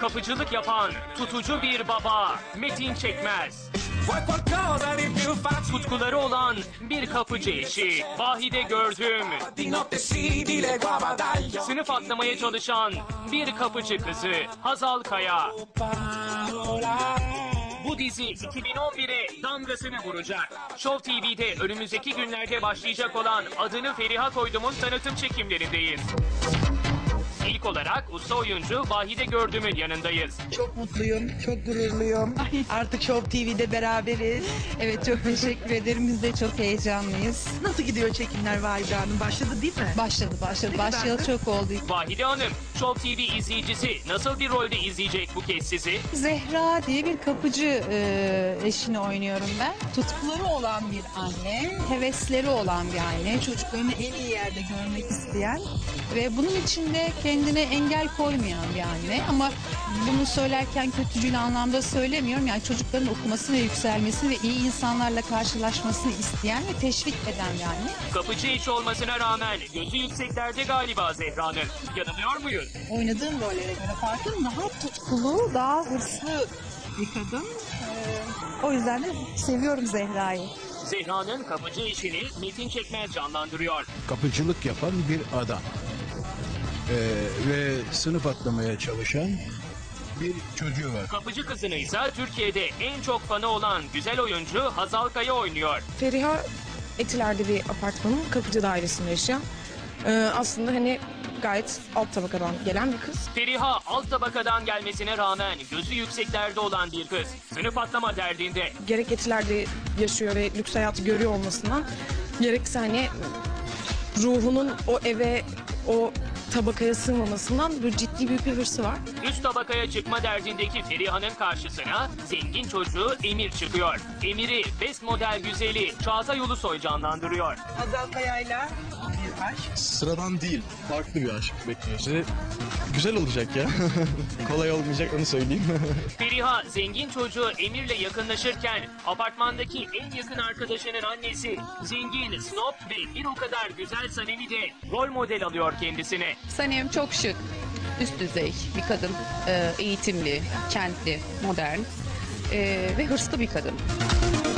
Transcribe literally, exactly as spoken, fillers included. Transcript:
kapıcılık yapan tutucu bir baba Metin Çekmez. Tutkuları olan bir kapıcı eşi Vahide Gördüm. Sınıf atlamaya çalışan bir kapıcı kızı Hazal Kaya. Bu dizi iki bin on bire damgasını vuracak. Show T V'de önümüzdeki günlerde başlayacak olan Adını Feriha Koydum'un tanıtım çekimlerindeyiz. İlk olarak usta oyuncu Vahide Gördüm'ün yanındayız. Çok mutluyum, çok gururluyum. Artık Show T V'de beraberiz. Evet, çok teşekkür ederim. Biz de çok heyecanlıyız. Nasıl gidiyor çekimler Vahide Hanım? Başladı değil mi? Başladı, başladı. Ne Başlayalı kadardır? çok oldu. Vahide Hanım, Show T V izleyicisi nasıl bir rolde izleyecek bu kez sizi? Zehra diye bir kapıcı e, eşini oynuyorum ben. Tutkuları olan bir anne, hevesleri olan bir anne. Çocuklarını en iyi yerde görmek isteyen ve bunun içinde kendine engel koymayan bir anne. Ama bunu söylerken kötücül anlamda söylemiyorum. Yani çocukların okumasını ve yükselmesini ve iyi insanlarla karşılaşmasını isteyen ve teşvik eden bir anne. Kapıcı eşi olmasına rağmen gözü yükseklerde galiba Zehra'nın. Yanılıyor muyuz? Oynadığım rollere göre farkım daha tutkulu, daha hırslı bir kadın. Ee, o yüzden de seviyorum Zehra'yı. Zehra'nın kapıcı eşini Metin Çekmez canlandırıyor. Kapıcılık yapan bir adam. Ee, ve sınıf atlamaya çalışan bir çocuğu var. Kapıcı kızını ise Türkiye'de en çok fanı olan güzel oyuncu Hazal Kaya oynuyor. Feriha Etiler'de bir apartmanın kapıcı dairesinde yaşayan. Ee, aslında hani gayet alt tabakadan gelen bir kız. Feriha alt tabakadan gelmesine rağmen gözü yükseklerde olan bir kız. Sınıf atlama derdinde. Gerek Etiler'de yaşıyor ve lüks hayatı görüyor olmasından, gerekse hani ruhunun o eve, o tabakaya sığmamasından böyle ciddi büyük bir hırsı var. Üst tabakaya çıkma derdindeki Feriha'nın karşısına zengin çocuğu Emir çıkıyor. Emir'i best model güzeli Çağatay Ulusoy canlandırıyor. Hazal Kaya'yla bir aşk. Sıradan değil, farklı bir aşk bekliyor sizi. Güzel olacak ya. Kolay olmayacak, onu söyleyeyim. Feriha zengin çocuğu Emir'le yakınlaşırken apartmandaki en yakın arkadaşının annesi zengin, snob ve bir o kadar güzel Sanem'i de rol model alıyor kendisine. Sanem çok şık, üst düzey bir kadın, Ee, eğitimli, kentli, modern ee, ve hırslı bir kadın.